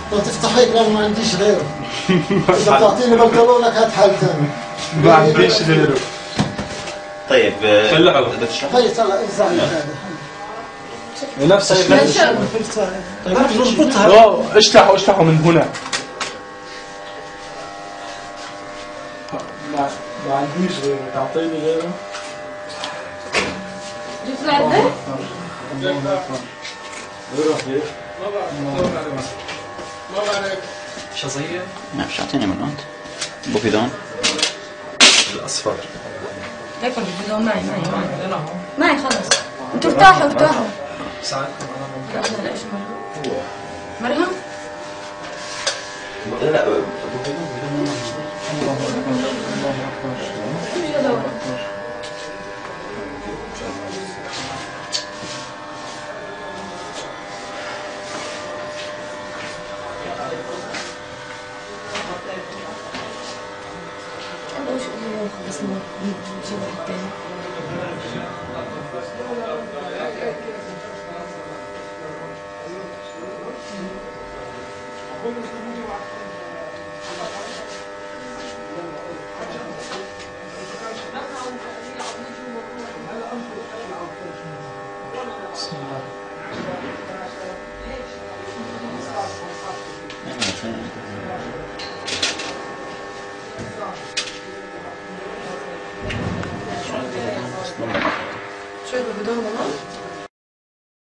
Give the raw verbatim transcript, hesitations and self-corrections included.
لو تفتح هيك لأن ما عنديش غيره. إذا تعطيني بنطلونك هات حل ثاني. ما عنديش غيره. طيب طلعه. هي طلع إزاي هذا. نفس الشيء. طيب نربطها. اوه اشلحوا اشلحوا من هنا. ما ما عنديش غيره، تعطيني غيره؟ جبت العدة؟ ما بعرف شظية؟ لا مش اعطيني من انت بوفيدون الاصفر ليكن الفيديو معي معي معي معي خلص انتوا ارتاحوا ارتاحوا ساعدكم لا لا ايش مرهم؟ لا لا بوفيدون بس نجيب الثاني شوية بدون